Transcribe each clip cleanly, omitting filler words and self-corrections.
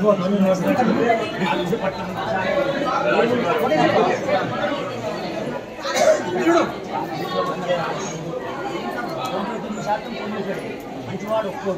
మంచివాడు ఒక్కోడు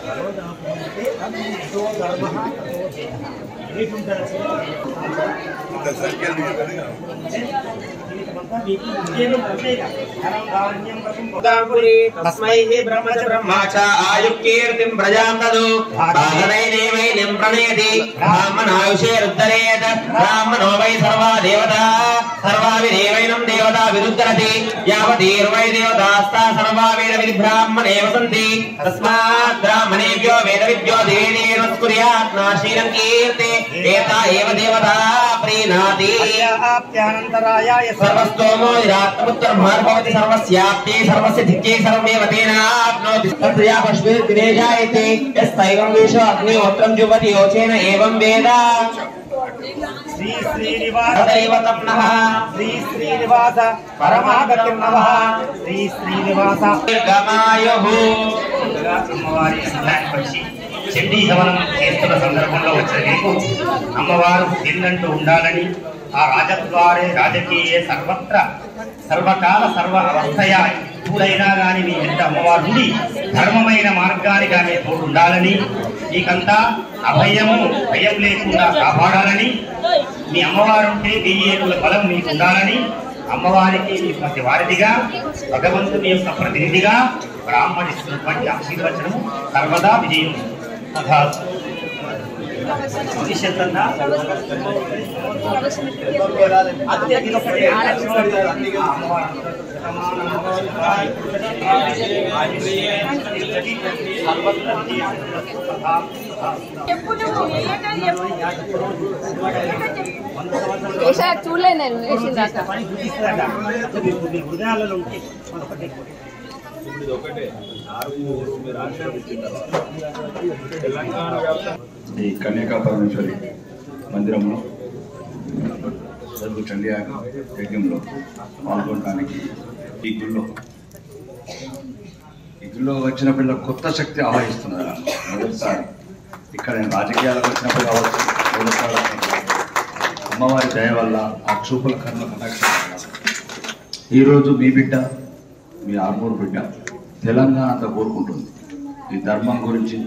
आयुकीर्तिं प्रजां ददु बालनैनेवैनं प्रणयति ब्राह्मणायुषेरुद्धरेत ब्राह्मणो वै सर्वा देवता सर्वाविदेवैनं देवता विरुद्धरति यावतीर्वै देवतास्ता सर्वावेद ब्राह्मणे वसन्ति तस्मात् ब्राह्मणेभ्यो वेदविद्यो देवेनस्कुर्यात् नाशीनं कीर्ते एता एव देवता प्रीणाति आप्यानन्तरायाय सर्वस्तोमो निरात्मोत्तरभार्भवति सर्वस्याप्ते सर्वस्य धिक्ये सर्वमेव तेनाप्नोति तत्रया पश्वे दिनेजायते यस्तैवं विश्व अग्निहोत्रं जुवति योचेन एवं वेद श्री श्रीनिवास तदैव तप्नः श्री श्रीनिवास परमागतिं नमः श्री श्रीनिवास गमायुः అమ్మవారి పక్షి చండీ హవనం చేస్తున్న సందర్భంలో వచ్చిన మీకు అమ్మవారు తిన్నంటూ ఉండాలని ఆ రాజద్వారే రాజకీయ సర్వత్ర సర్వకాల సర్వ అవస్థయా ఎప్పుడైనా కానీ మీ ఎంత అమ్మవారు ఉండి ధర్మమైన మార్గానికి ఆమె తోడు ఉండాలని మీకంతా అభయము భయం లేకుండా కాపాడాలని మీ అమ్మవారు ఉంటే 1000 ఏనుగుల బలం మీకు ఉండాలని అమ్మవారికి మీ మధ్య వారధిగా భగవంతుని యొక్క ప్రతినిధిగా బ్రాహ్మణిస్తున్నటువంటి ఆశీర్వచనము సర్వదా విజయం చూడలే నేను హృదయాలలో ఉంటే ఈ కన్యకా పరమేశ్వరి మందిరంలో చండీ యజ్ఞంలో పాల్గొనడానికి ఈ గుళ్ళో వచ్చిన పిల్లలు కొత్త శక్తి ఆవాహిస్తున్నారు. మొదటిసారి ఇక్కడ నేను రాజకీయాలకు వచ్చినప్పుడు కావచ్చు, అమ్మవారి దయ వల్ల ఆ చూపుల కర్మ కటాక్షం ఈరోజు మీ బిడ్డ, మీ ఆర్మూరు బిడ్డ తెలంగాణ అంతా కోరుకుంటుంది. ఈ ధర్మం గురించి,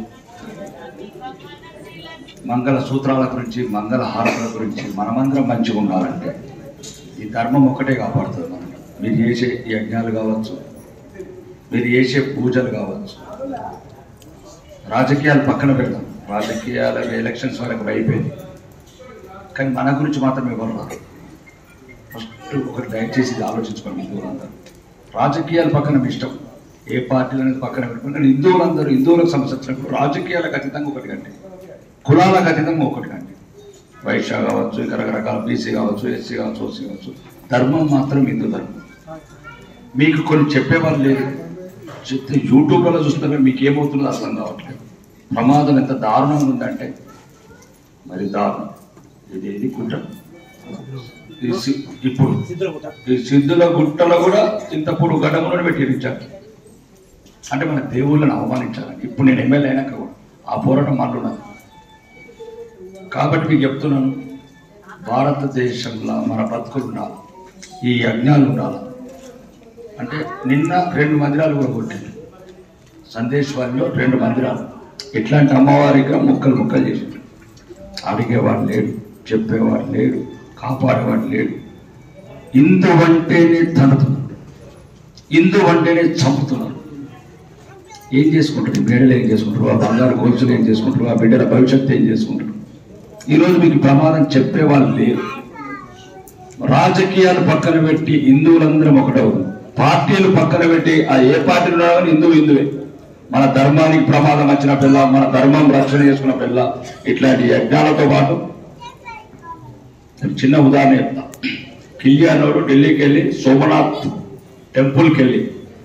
మంగళ సూత్రాల గురించి, మంగళ హారతుల గురించి మనమందరం మంచిగా ఉండాలంటే ఈ ధర్మం ఒక్కటే కాపాడుతుంది. మనం మీరు చేసే యజ్ఞాలు కావచ్చు, మీరు చేసే పూజలు కావచ్చు, రాజకీయాలు పక్కన పెడతాం. రాజకీయాల ఎలక్షన్స్ వరకు అయిపోయింది, కానీ మన గురించి మాత్రం ఎవరు రాదు. ఫస్ట్ ఒకటి దయచేసి ఇది ఆలోచించుకోండి. హిందువులందరూ రాజకీయాలు పక్కన ఇష్టం, ఏ పార్టీలు అనేది పక్కన పెట్టుకుని, కానీ హిందువులకు సమస్య వచ్చినప్పుడు రాజకీయాలకు అతీతంగా ఒకటి కంటే, కులాలకు అతీతంగా ఒకటి కంటే, వైశ్య కావచ్చు, ఇంకా రకరకాల బీసీ కావచ్చు, ఎస్సీ కావచ్చు, ఓసీ కావచ్చు, ధర్మం మాత్రం హిందూ ధర్మం. మీకు కొన్ని చెప్పేవాళ్ళు లేదు, చెప్తే యూట్యూబ్లో చూస్తున్నా మీకు ఏమవుతుందో అర్థం కావట్లేదు. ప్రమాదం ఎంత దారుణంగా ఉందంటే మరి దారుణం. ఇది కుట్ర. ఇప్పుడు ఈ సిద్ధుల గుట్టలో కూడా ఇంతప్పుడు గడ్డములను పెట్టించారు అంటే మన దేవుళ్ళని అవమానించాలని. ఇప్పుడు నేను ఎమ్మెల్యే అయినాక కూడా ఆ పోరాటం మాట్లాడాను. కాబట్టి మీకు చెప్తున్నాను, భారతదేశంలో మన బతుకులు ఉండాలి, ఈ యజ్ఞాలు ఉండాలి. అంటే నిన్న 2 మందిరాలు కూడా కొట్టింది సందేశ్వరిలో, 2 మందిరాలు. ఇట్లాంటి అమ్మవారిగా ముక్కలు చేసింది. అడిగేవాడు లేడు, చెప్పేవాడు లేడు, కాపాడేవాడు లేడు. హిందూ అంటేనే తనుతున్నారు, హిందూ అంటేనే చంపుతున్నారు. ఏం చేసుకుంటారు? ఈ మేడలు ఏం చేసుకుంటారు? ఆ బంగారు గొలుసులు ఏం చేసుకుంటారు? ఆ బిడ్డల భవిష్యత్తు ఏం చేసుకుంటారు? ఈరోజు మీకు ప్రమాదం చెప్పేవాళ్ళు లేరు. రాజకీయాలు పక్కన పెట్టి హిందువులందరం ఒకటవుతుంది. పార్టీలు పక్కన పెట్టి ఆ ఏ పార్టీలు కానీ హిందువే. మన ధర్మానికి ప్రమాదం వచ్చిన పిల్ల, మన ధర్మం రక్షణ చేసుకున్న పిల్ల, ఇట్లాంటి యజ్ఞాలతో పాటు చిన్న ఉదాహరణ చెప్తా. కిల్లియానోడు ఢిల్లీకి వెళ్ళి సోమనాథ్ టెంపుల్కి వెళ్ళి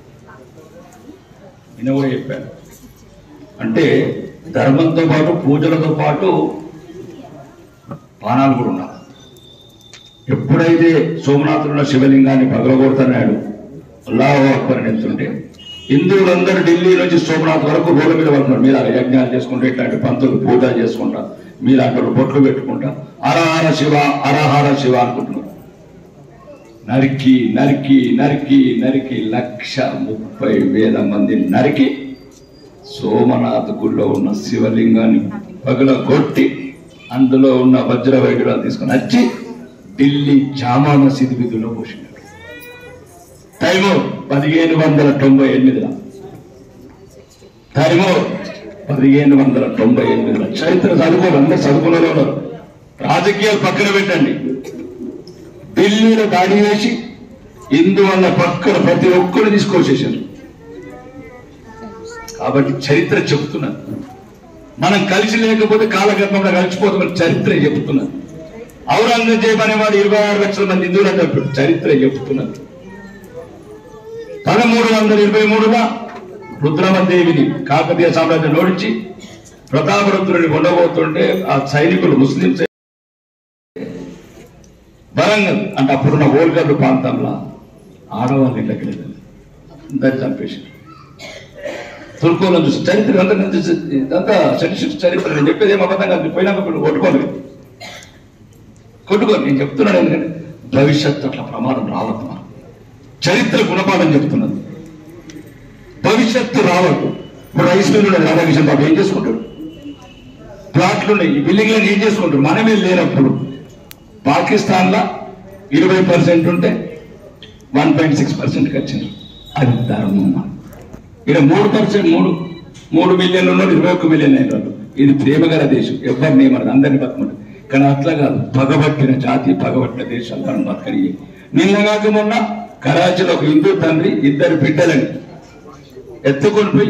ఈయన కూడా చెప్పాను. అంటే ధర్మంతో పాటు పూజలతో పాటు బాణాలు కూడా ఉన్నారు. ఎప్పుడైతే సోమనాథుడున్న శివలింగాన్ని పగలగొడుతున్నాడు, అల్లాహు అక్బర్ అని చెప్తుంటే హిందువులందరూ ఢిల్లీ నుంచి సోమనాథ్ వరకు రోడ్ల మీద పడుతున్నారు. మీరు యజ్ఞాలు చేసుకుంటూ, ఇట్లాంటి పంతులు పూజలు చేసుకుంటా మీలాంటి బొట్లు పెట్టుకుంటా హరహర శివ హరహర శివ అనుకుంటున్నారు. నరికి నరికి నరికి నరికి 130,000 మంది నరికి సోమనాథ్ గుడిలో ఉన్న శివలింగాన్ని పగలగొట్టి అందులో ఉన్న వజ్ర వైడూరాలు తీసుకుని వచ్చి ఢిల్లీ జామా మసీద్ విధుల్లో పోసినాడు. తైమూర్ 1598 తైమూర్ 1598 చరిత్ర చదువుకోరు, అందరు చదువుకునే ఉన్నారు. రాజకీయాలు పక్కన పెట్టండి. ఢిల్లీలో దాడి వేసి హిందువుల పక్కన ప్రతి ఒక్కరు తీసుకొచ్చేసారు. కాబట్టి చరిత్ర చెబుతున్నది. మనం కలిసి లేకపోతే కాలగర్భంలో కలిసిపోతామని చరిత్ర చెబుతున్నది. ఔరంగజేబ్ అనేవాడు 26 లక్షల మంది హిందువులు అంటే చరిత్ర చెబుతున్నది. 1323లో రుద్రమదేవిని కాకతీయ సామ్రాజ్యం ఓడించి ప్రతాపరుద్రుని ఉండబోతుంటే ఆ సైనికులు ముస్లింస్ వరంగల్ అంటే అప్పుడున్న ఓల్గల్లు ప్రాంతంలో ఆడవాళ్ళు ఇళ్ళకి లేదు, అందరు చంపేసి తుర్కోలను చూసి చరిత్ర అంతా చరిత్ర. నేను చెప్పేది ఏం అబద్ధం కాదు. పోయినాక కొట్టుకోండి. నేను చెప్తున్నాను ఎందుకంటే భవిష్యత్తు అట్లా ప్రమాదం రావద్దు. మనం చరిత్ర గుణపాఠం చెప్తున్నది. భవిష్యత్తు రావద్దు. ఇప్పుడు రైస్ మిల్లు రాధాకృష్ణ బాబు ఏం చేసుకుంటాడు? ప్లాట్లు ఉన్నాయి, ఈ బిల్డింగ్లను ఏం చేసుకుంటారు? మనమే లేనప్పుడు పాకిస్తాన్ లో 20% ఉంటే 1.6% వచ్చింది. అది ధర్మం. ఇక్కడ 3%, 3 మిలియన్లు ఉన్నారు, 21 మిలియన్ అయినారు. ఇది ప్రేమగల దేశం, ఎవరిని ఏమన్నది, అందరినీ బతుకుంటారు. కానీ అట్లా కాదు. పగబట్టిన జాతి, పగబట్టిన దేశాలు మనం బతకని. నిన్నగాక మొన్న కరాచీలో ఒక హిందూ తండ్రి 2 బిడ్డలని ఎత్తుకొని పోయి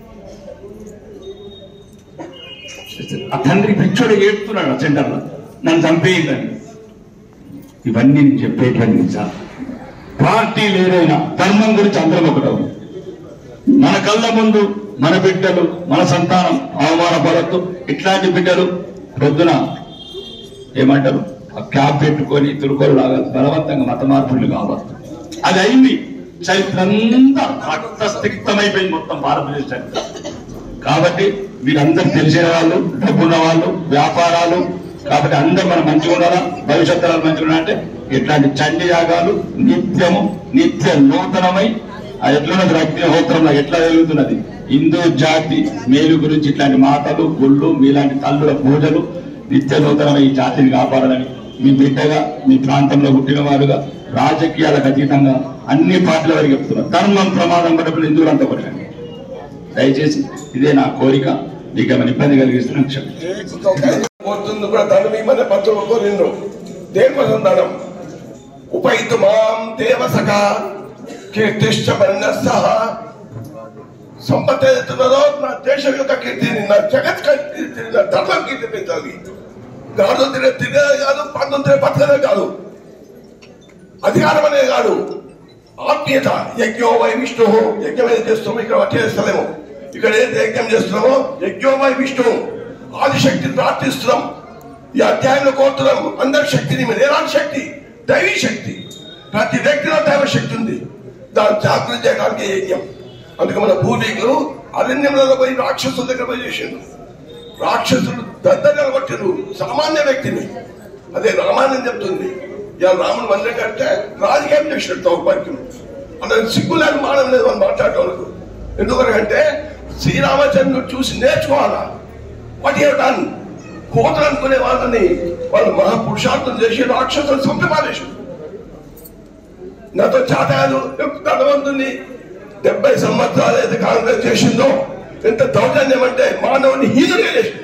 ఆ తండ్రి పిచ్చోడు ఏడుతున్నాడు ఆ సెంటర్లో, నన్ను చంపేయండి. ఇవన్నీ నేను చెప్పేటువంటి సార్. పార్టీలు ఏదైనా ధర్మం గురించి అందరం ఒకటవు. మన కళ్ళ ముందు మన బిడ్డలు, మన సంతానం అవమానపడద్దు. ఇట్లాంటి బిడ్డలు పొద్దున ఏమంటారు ఆ క్యాప్ పెట్టుకొని తురుకోలు లాగా బలవంతంగా మత మార్పులు కావద్దు. అది అయింది. చరిత్ర అంతా రక్తస్తిక్తమైపోయింది మొత్తం భారతదేశ చరిత్ర. కాబట్టి వీరందరూ తెలిసిన వాళ్ళు, డబ్బున్న వాళ్ళు, వ్యాపారాలు. కాబట్టి అందరూ మనం మంచిగా ఉండాలా, భవిష్యత్తు మంచిగా ఉండాలంటే ఇట్లాంటి చండీ యాగాలు నిత్య నూతనమై ఎట్లున్నది అగ్నిహోత్రంలో ఎట్లా వెలుగుతున్నది. హిందూ జాతి మేలు గురించి ఇట్లాంటి మాటలు, గుళ్ళు, మీలాంటి తల్లుల పూజలు నిత్య నూతనమై ఈ జాతిని కాపాడాలని మీ బిడ్డగా, మీ ప్రాంతంలో పుట్టిన వారుగా, రాజకీయాలకు అతీతంగా అన్ని పార్టీల వరకు చెప్తున్నారు. ధర్మం ప్రమాదం పడ్డప్పుడు హిందువులంతా పడకండి. దయచేసి ఇదే నా కోరిక. మీకు ఏమైనా ఇబ్బంది కలిగిస్తున్నా పోతుంది కూడా ధనం ఇమ్మని పంతులు కోరిండ్రు. దేనికోసం ధనం? ఉపైతు మాం దేవసక కీర్తిష్టమైన సహా. సంపత్తి ఏదైతున్నదో నా దేశం యొక్క కీర్తిని, నా జగత్ కీర్తిని, నా ధర్మం కీర్తి పెంచాలి. గాడు తినేది కాదు, పండు తినే బతకదే కాదు, అధికారం అనేది కాదు, ఆత్మీయత. యజ్ఞో వై విష్ణు. యజ్ఞం ఏది చేస్తున్నామో ఇక్కడ చేస్తలేము. ఇక్కడ ఏది యజ్ఞం చేస్తున్నామో యజ్ఞో వై విష్ణు, ఆదిశక్తిని ప్రార్థిస్తున్నాం. ఈ అధ్యాయంలో కోరుతున్నాం అందరి శక్తిని. మీరు ఎలాంటి శక్తి? దైవీ శక్తి. ప్రతి వ్యక్తిలో దైవ శక్తి ఉంది. దాన్ని జాగృతి చేయడానికి యజ్ఞం. అందుకే మన పూర్వీకులు అరణ్యంలో పోయి రాక్షసుల దగ్గర పోయి చేసిండ్రు. రాక్షసులు దద్దగా కొట్టిరు సామాన్య వ్యక్తిని. అదే రామాయణం చెప్తుంది. ఇలా రాముడు మందిరం కంటే రాజకీయం చేసినట్టు తౌపర్యం అందరికి సిగ్గులేని మానవం లేదు వాళ్ళు మాట్లాడేవాళ్ళకు. ఎందుకంటే శ్రీరామచంద్రుడు చూసి నేర్చుకోవాలా. వాటి ఏమిటాను కోతలు అనుకునే వాళ్ళని వాళ్ళు మహాపురుషార్థం చేసి రాక్షసులు సంప్రమాదేశం. నాతో చాతాలు ధనవంతుని 70 సంవత్సరాలు అయితే కాంగ్రెస్ చేసిందో ఎంత దౌర్జన్యం అంటే మానవుని హీనుగా చేసింది.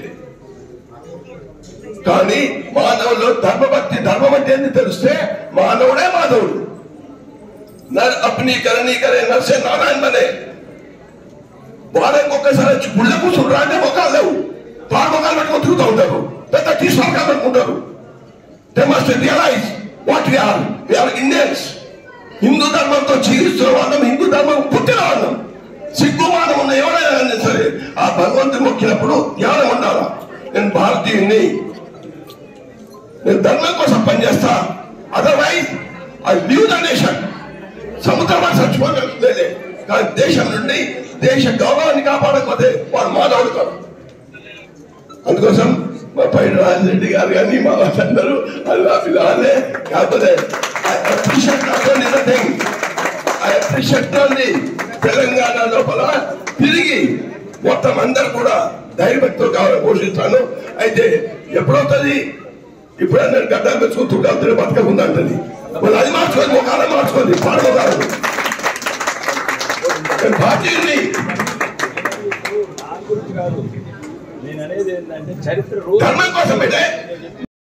కానీ మానవుల్లో ధర్మభక్తి, ధర్మం అంటే ఏంటి తెలిస్తే మానవుడే మాధవుడు. నర్ అప్ని కరణీ కరే నర్సే నారాయణ బనే. వారానికి ఒక్కసారి వచ్చి గుళ్ళ కూర్చుంటారు. రాంటే మొక్కలు లేవు, పాడు మొక్కలు పెట్టుకొని తిరుగుతూ ఉంటారు. పెద్ద టీ స్టాల్ పెట్టుకుంటారు. They must realise what we are. We are Indians. Hindu ధర్మంతో జీవిస్తున్న వాళ్ళం, హిందూ ధర్మం పుట్టిన వాళ్ళం. సిగ్గుమానం ఉన్న ఎవరైనా సరే ఆ భగవంతుని మొక్కినప్పుడు జ్ఞానం ఉండాలా. నేను భారతీయుని, నేను ధర్మం కోసం పనిచేస్తా. Otherwise I leave the nation. సముద్రం చచ్చిపోలేదు. కానీ దేశం నుండి దేశ గౌరవాన్ని కాపాడకపోతే వాడు మాధవుడు కాదు. అందుకోసం మా పైన రాజరెడ్డి గారు కానీ మా వాళ్ళందరూ అల్లా పిల్లలే కాకపోతే తెలంగాణ లోపల తిరిగి మొత్తం అందరు కూడా ధైర్యభక్తులు కావాలని పోషిస్తాను. అయితే ఎప్పుడవుతుంది ఇప్పుడన్నా గడ్డలు పెంచుకుంటుంటే బతకకుందంటది. వాళ్ళు అది మార్చుకోండి, ముఖాలు మార్చుకోండి, పాడుకోగలరు పార్టీ ఉంది. ధర్మం కోసం పెట్టే